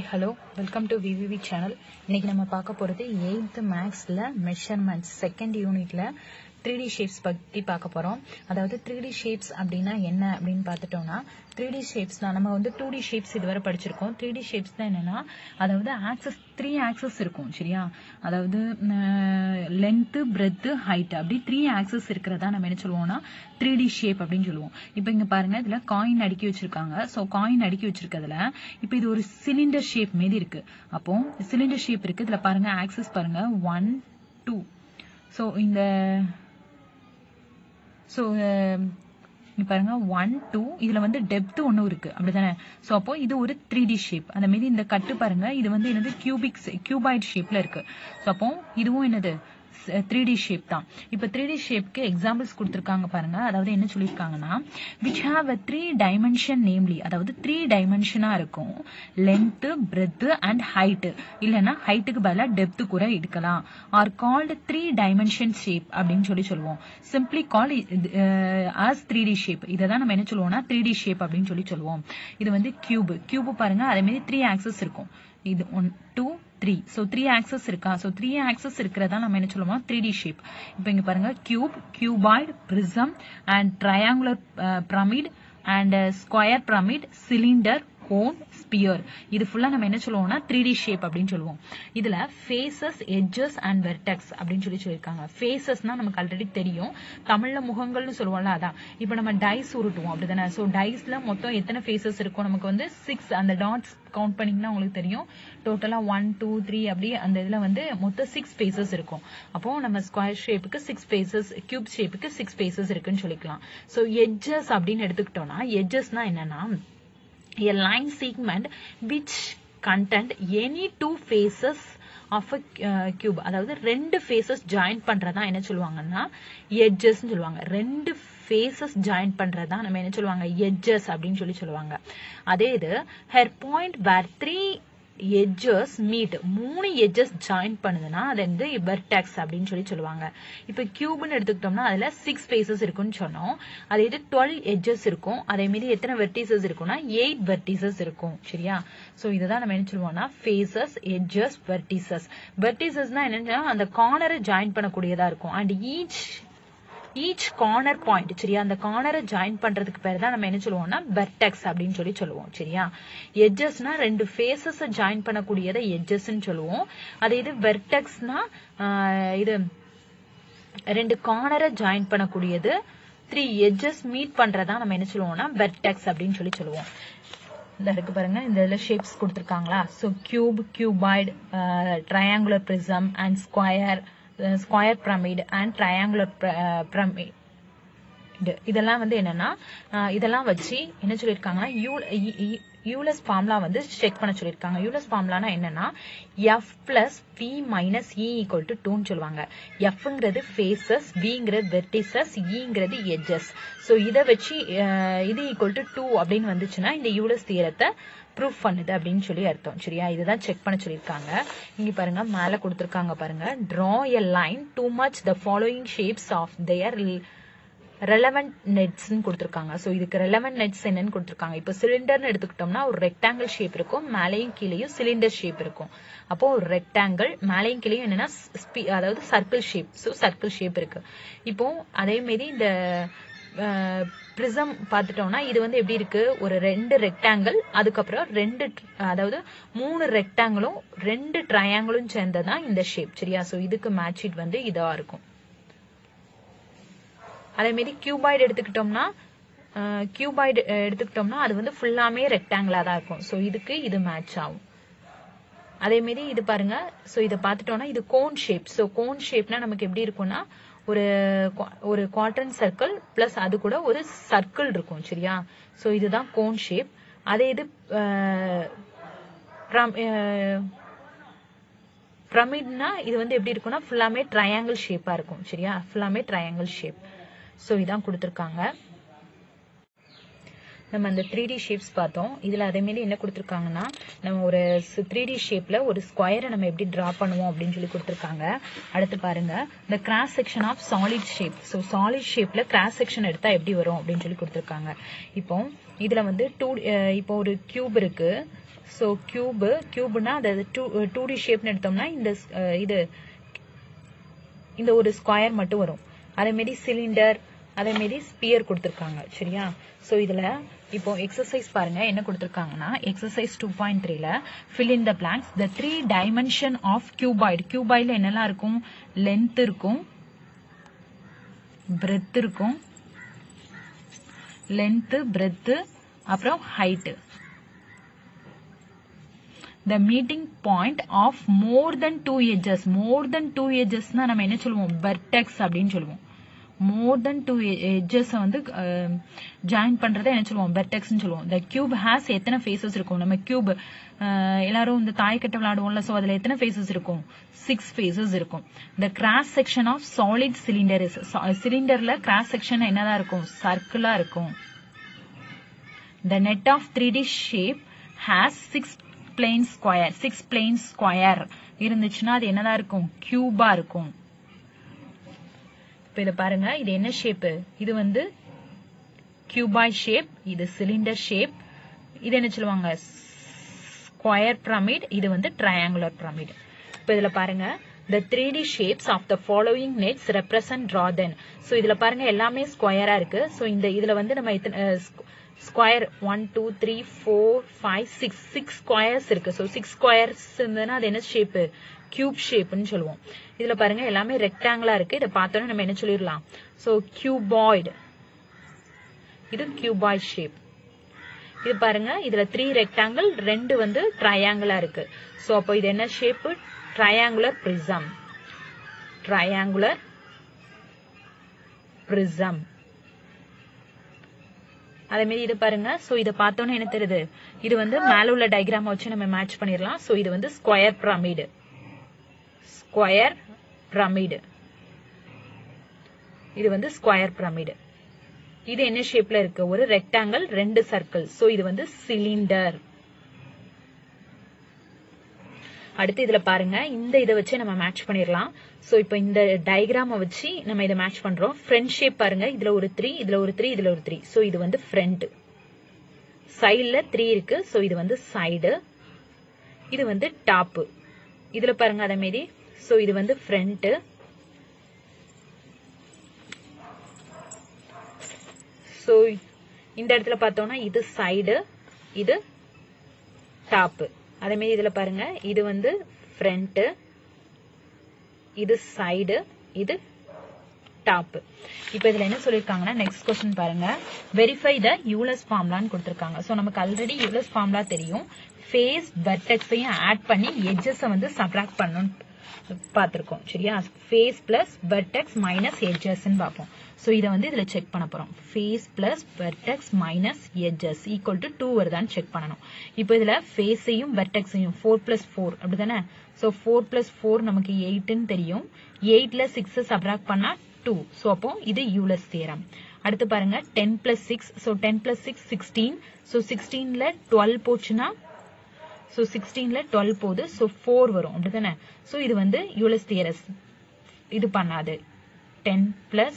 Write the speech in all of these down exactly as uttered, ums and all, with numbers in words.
hello, welcome to V V V channel. இன்னைக்கு நம்ம பார்க்க போறது eighth mathsல measurements second unitல three D shapes பத்தி பார்க்க போறோம். அதாவது three D shapes அப்படினா என்ன அப்படினு பார்த்துட்டோம்னா three D shapes நம்ம வந்து two D shapes இதுவரை படிச்சிருக்கோம். three D shapes தான் என்னன்னா அதாவது axis three axis இருக்கும் சரியா? அதாவது length, breadth, height அப்படி three axis இருக்குறதா நம்ம என்ன சொல்லுவோம்னா three D shape அப்படினு சொல்லுவோம். இப்போ இங்க பாருங்க இதுல காயின் அடுக்கி வச்சிருக்காங்க. சோ காயின் அடுக்கி வச்சிருக்கிறதுல இப்போ இது ஒரு சிலிண்டர் ஷேப் மாதிரி இருக்கு. அப்போ சிலிண்டர் ஷேப் இருக்கு. இதுல பாருங்க ஆக்சிஸ் பாருங்க one two. சோ இந்த சோ இங்க பாருங்க one two இதுல வந்து டெப்த் ஒன்னு இருக்கு அப்படிதானே? சோ அப்போ இது ஒரு three D ஷேப். அந்த மாதிரி இந்த கட்டு பாருங்க இது வந்து என்னது கியூபிக் கியூபாய்ட் ஷேப்ல இருக்கு. சோ அப்போ இதுவும் என்னது three D shape தான். இப்போ three D shapeக்கு examples கொடுத்திருக்காங்க பாருங்க. அதாவது என்ன சொல்லிருக்காங்கன்னா which have a three dimension namely அதாவது three dimensionா இருக்கும் length, breadth and height. இல்லனா heightக்கு பதிலா depth கூட எடுக்கலாம். are called three dimension shape அப்படினு சொல்லி சொல்லுவோம். simply called uh, as three D shape. இத தான் நம்ம என்ன சொல்லுவோம்னா three D shape அப்படினு சொல்லி சொல்லுவோம். இது வந்து cube. cube பாருங்க அதே மாதிரி three axis இருக்கும். இது one two three. so three axis இருக்கா? so three axis இருக்குறதா நம்ம என்ன சொல்லுவோம் three D shape. இப்போ இங்க பாருங்க cube, cuboid, prism and triangular uh, pyramid and uh, square pyramid, cylinder, cone, sphere. இது ஃபுல்லா நம்ம என்ன சொல்லுவோம்னா three D shape அப்படினு சொல்லுவோம். இதுல faces, edges and vertex அப்படினு சொல்லி சொல்லிருக்காங்க. facesனா நமக்கு ஆல்ரெடி தெரியும். தமிழ்ல முகங்கள்னு சொல்லுவோம்ல அதான். இப்போ நம்ம டைஸ் உருட்டுவோம் அப்படிதானே? சோ டைஸ்ல மொத்தம் எத்தனை faces இருக்கும்? நமக்கு வந்து six. அந்த டாட்ஸ் கவுண்ட் பண்ணீங்கன்னா உங்களுக்கு தெரியும். டோட்டலா one two three அப்படி அந்த இதுல வந்து மொத்தம் six faces இருக்கும். அப்போ நம்ம ஸ்கொயர் ஷேப்புக்கு six faces, கியூப் ஷேப்புக்கு six faces இருக்குன்னு சொல்லிக்கலாம். சோ edges அப்படினு எடுத்துக்கிட்டோம்னா edgesனா என்னன்னா a line segment which contain any two faces of a uh, cube. அதாவது ரெண்டு faces join பண்றதா என்ன சொல்லுவாங்கன்னா edges னு சொல்லுவாங்க. ரெண்டு faces join பண்றதா நம்ம என்ன சொல்லுவாங்க edges அப்படினு சொல்லி சொல்லுவாங்க. அதே இது her point where three edges meet, மூணு edges join பண்ணுதுன்னா அது வந்து vertex அப்படினு சொல்லி சொல்லுவாங்க. இப்போ கியூப்னு எடுத்துக்கிட்டோம்னா அதுல six faces இருக்குன்னு சொன்னோம். அதே இது twelve edges இருக்கும். அதே மாதிரி எத்தனை vertices இருக்கும்னா eight vertices இருக்கும் சரியா? சோ இதுதான் நம்ம என்ன சொல்லுவோம்னா faces, edges, vertices. verticesனா என்னன்னா அந்த கார்னரை ஜாயின் பண்ணக்கூடியதா இருக்கும். and each each corner point சரியா? அந்த கார்னரை ஜாயின் பண்றதுக்கு பேர் தான் நம்ம என்ன சொல்லுவோம்னா vertex அப்படினு சொல்லி சொல்லுவோம் சரியா? edgesனா ரெண்டு faces ஜாயின் பண்ணக்கூடியதை edges னு சொல்லுவோம். அதே இது vertexனா இது ரெண்டு கார்னரை ஜாயின் பண்ணக்கூடியது three edges மீட் பண்றதா நம்ம என்ன சொல்லுவோம்னா vertex அப்படினு சொல்லி சொல்லுவோம். இந்த இருக்கு பாருங்க இந்த இதுல ஷேப்ஸ் கொடுத்திருக்காங்களா? So cube, cuboid, triangular prism and square square pyramid and triangular pyramid. இதெல்லாம் வந்து என்னன்னா இதெல்லாம் வச்சு என்ன சொல்லிருக்காங்கன்னா யூலஸ் ஃபார்முலா வந்து செக் பண்ண சொல்லிருக்காங்க. யூலஸ் ஃபார்முலானா என்னன்னா f plus p minus e equal to two னு சொல்லுவாங்க. fங்கிறது faces, vங்கிறது vertices, eங்கிறது edges. சோ இத வச்சு இது equal to two அப்படினு வந்துச்சுன்னா இந்த யூலஸ் தியரத்தை ப்ரூஃப் பண்ணுது அப்படின்னு சொல்லி அர்த்தம் சரியா? இதுதான் செக் பண்ண சொல்லிருக்காங்க. இங்க பாருங்க மேல கொடுத்திருக்காங்க பாருங்க. draw a line to match the following shapes of their relevant nets னு கொடுத்திருக்காங்க. சோ இதுக்கு relevant nets என்னன்னு கொடுத்திருக்காங்க. இப்போ சிலிண்டர்னு எடுத்துக்கிட்டோம்னா ஒரு ரெக்டாங்கிள் ஷேப் இருக்கும். மேலேயும் கீழேயும் சிலிண்டர் ஷேப் இருக்கும். அப்போ ஒரு ரெக்டாங்கிள் மேலேயும் கீழேயும் என்னன்னா அதாவது circle shape. So circle shape இருக்கு. இப்போ அதே மாதிரி இந்த பிரிசம் பார்த்துட்டோம்னா இது வந்து எப்படி இருக்கு? ஒரு ரெண்டு ரெக்டாங்கிள் அதுக்கப்புறம் ரெண்டு அதாவது மூணு ரெக்டாங்கிளும் ரெண்டு ட்ரையாங்கிளும் சேர்ந்ததான் இந்த ஷேப் சரியா? சோ இதுக்கு மேட்ச் இட் வந்து இதா இருக்கும். அதே மாதிரி கியூபாய்டு எடுத்துக்கிட்டோம்னா கியூபாய்டு எடுத்துக்கிட்டோம்னா அது வந்து ஃபுல்லாமே ரெக்டாங்கிளா தான் இருக்கும். சோ இதுக்கு இது மேட்ச் ஆகும். அதே மாதிரி இது பாருங்க. சோ இத பார்த்துட்டோம்னா இது கோன் ஷேப். சோ கோன் ஷேப்னா நமக்கு எப்படி இருக்கும்னா ஒரு ஒரு குவாட்ரண்ட் சர்க்கிள் பிளஸ் அது கூட ஒரு சர்க்கிள் இருக்கும் சரியா? சோ இதுதான் கோன் ஷேப். அதே இது பிரமிட்னா இது வந்து எப்படி இருக்கும்னா ஃபுல்லாமே ட்ரையாங்கிள் ஷேப்பா இருக்கும் சரியா? ஃபுல்லாமே ட்ரையாங்கிள் ஷேப். சோ இதான் கொடுத்திருக்காங்க. நம்ம அந்த three D ஷேப்ஸ் பார்த்தோம். இதுல அதே மாதிரி என்ன கொடுத்திருக்காங்கன்னா நம்ம ஒரு three D ஷேப்ல ஒரு ஸ்கொயரை நம்ம எப்படி டிரா பண்ணுவோம் அப்படின்னு சொல்லி கொடுத்திருக்காங்க. அடுத்து பாருங்க the cross section of solid shape. So solid ஷேப்ல cross section எடுத்தா எப்படி வரும் அப்படின்னு சொல்லி கொடுத்திருக்காங்க. இப்போ இதுல வந்து two இப்போ ஒரு கியூப் இருக்கு. so cube cube னா அது two D shape னு எடுத்தோம்னா இந்த இது இந்த ஒரு ஸ்கொயர் மட்டும் வரும். அதே மாதிரி சிலிண்டர், அதே மாதிரி ஸ்பியர் கொடுத்திருக்காங்க. சரியா? சோ இதுல இப்போ எக்ஸர்சைஸ் பாருங்க என்ன கொடுத்திருக்காங்கன்னா எக்ஸர்சைஸ் two point three ல fill in the blanks the three dimension of cuboid. cuboidல என்னெல்லாம் இருக்கும்? length இருக்கும், breadth இருக்கும், length, breadth, அப்புறம் height. The meeting point of more than two edges. more than two edges னா நம்ம என்ன சொல்லுவோம்? vertex அப்படின்னு சொல்லுவோம். more than two edges வந்து ஜாயின் பண்றதை என்ன சொல்லுவோம்? vertex னு சொல்லுவோம். the cube has எத்தனை faces இருக்கும்? நம்ம cube எல்லாரும் இந்த தாயக்கட்டை விளையாடுவோம்ல, சோ அதுல எத்தனை faces இருக்கும்? six faces இருக்கும். the cross section of solid cylinder is cylinderல cross section என்னதான் இருக்கும்? circular இருக்கும். the net of three D shape has six plane square. six plane square இருந்துச்சுன்னா அது என்னதான் இருக்கும்? cube ஆ இருக்கும். இப்ப இத பாருங்க, இது என்ன ஷேப்? இது வந்து cuboid ஷேப், இது சிலிண்டர் ஷேப், இது என்ன சொல்லுவாங்க? ஸ்கொயர் பிரமிட், இது வந்து ட்ரையாங்குலர் பிரமிட். இப்ப இதுல பாருங்க the three D shapes of the following nets represent draw them. So இதுல பாருங்க எல்லாமே ஸ்கொயரா இருக்கு. சோ இந்த இதுல வந்து நம்ம square one two three four five six six squares இருக்கு. சோ six ஸ்கொயர்ஸ் இருந்ததுன்னா அது என்ன ஷேப்? கியூப் ஷேப்னு சொல்லுவோம். இதுல பாருங்க எல்லாமே ரெக்டாங்கிளா இருக்கு. இத பார்த்தோம்னா நம்ம என்ன சொல்லிரலாம்? சோ கியூபாய்டு, இது கியூபாய்டு ஷேப். இது பாருங்க இதுல த்ரீ ரெக்டாங்கிள், ரெண்டு வந்து ட்ரையாங்கிளா இருக்கு. சோ அப்போ இது என்ன shape? Triangular prism. Triangular prism. அதே மாதிரி இது பாருங்க. சோ இத பார்த்தோம்னா என்ன தெரியுது? இது வந்து மேல உள்ள டயகிராம் வச்சு நம்ம மேட்ச் பண்ணிரலாம். சோ இது வந்து ஸ்கொயர் பிரமிட். Square pyramid. இது வந்து ஸ்கொயர் பிரமிட். இது என்ன ஷேப்ல இருக்கு? ஒரு ரெக்டாங்கிள், ரெண்டு சர்க்கிள். சோ இது வந்து சிலிண்டர். அடுத்து இதுல பாருங்க இந்த இத வச்சு நம்ம மேட்ச் பண்ணிரலாம். சோ இப்போ இந்த டயகிராம வச்சு நம்ம இத மேட்ச் பண்றோம். ஃப்ரண்ட் ஷேப் பாருங்க, இதுல ஒரு three, இதுல ஒரு three, இதுல ஒரு three. சோ இது வந்து ஃப்ரண்ட். சைடுல three இருக்கு. சோ இது வந்து சைடு. இது வந்து டாப். இதுல பாருங்க அதே மாதிரி. சோ இது வந்து ஃப்ரண்ட். சோ இந்த இடத்துல பார்த்தோம்னா இது சைடு, இது டாப். அதே மாதிரி இதுல பாருங்க இது வந்து ஃப்ரண்ட், இது சைடு, இது டாப். இப்போ இதுல என்ன சொல்லிருக்காங்கன்னா நெக்ஸ்ட் क्वेश्चन பாருங்க. வெரிஃபை த யூலர்ஸ் ஃபார்முலான்னு கொடுத்திருக்காங்க. சோ நமக்கு ஆல்ரெடி யூலர்ஸ் ஃபார்முலா தெரியும். ஃபேஸ் வெர்டெக்ஸையும் ஆட் பண்ணி எட்ஜஸ் வந்து சப்ட்ராக்ட் பண்ணனும் பாத்திருக்கோம். சரியா? Face plus vertex minus edges ன்னு பாப்போம். சோ இத வந்து இதுல செக் பண்ண போறோம். Face plus vertex minus edges equal to two வருதான்னு செக் பண்ணனும். இப்போ இதுல ஃபேஸையும் வெர்டெக்ஸையும் four plus four அப்படிதானே? சோ four plus four நமக்கு eight ன்னு தெரியும். eight ல six சப்ட்ராக்ட் பண்ணா two. சோ அப்போ இது யூலர்ஸ் தியரம். அடுத்து பாருங்க ten plus six. So ten plus six sixteen. So sixteen ல twelve போச்சுனா சோ sixteen ல twelve போகுது. சோ four வரும் அப்படிதானே? சோ இது வந்து யூலர்ஸ் தியரம் இது பண்ணாது. ten plus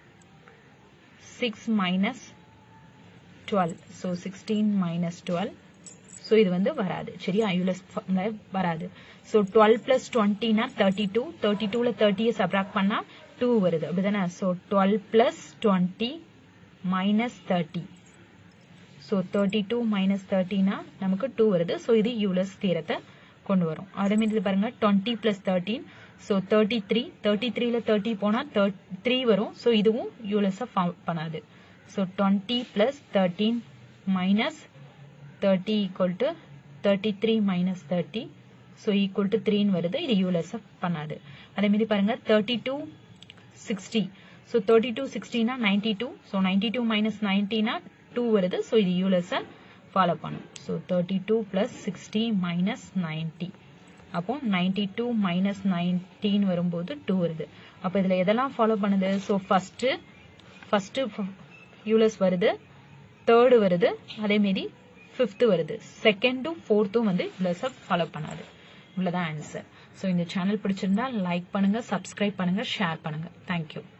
six minus twelve. so sixteen minus twelve. so இது வந்து வராது. சரியா? யூலர்ஸ் வராது. so twelve plus twenty னா thirty-two. thirty-two ல thirty சப்ட்ராக்ட் பண்ணா two வருது அப்படிதானே? so twelve plus twenty minus thirty. so thirty-two minus thirty னா நமக்கு two வருது. so இது யூலர்ஸ் தியரத்தை கொண்டு வரும். அதே மாதிரி பாருங்க twenty plus thirteen. so thirty-three. thirty-three ல thirty போனா three வரும். so இதுவும் யூலர்ஸ பண்ணாது. so twenty plus thirteen minus thirty equal to thirty-three minus thirty. so equal to three ன்னு வருது. இது யூலர்ஸ பண்ணாது. அதே மாதிரி பாருங்க thirty-two sixty. so thirty-two sixty னா ninety-two. so ninety-two minus ninety னா two வருது. so இது யூலர்ஸ ஃபாலோ பண்ணும். so thirty-two plus sixty minus ninety. அப்போ ninety-two minus nineteen வரும்போது two வருது. அப்ப இதுல எதெல்லாம் ஃபாலோ பண்ணுது? so first first யூலர்ஸ் வருது, third வருது, அதே மாதிரி fifth வருது. second fourth வந்து யூலர்ஸ் ஃபாலோ பண்ணாது. இவ்வளவுதான் ஆன்சர். சோ இந்த சேனல் பிடிச்சிருந்தா லைக் பண்ணுங்க, சப்ஸ்கிரைப் பண்ணுங்க, ஷேர் பண்ணுங்க. Thank you.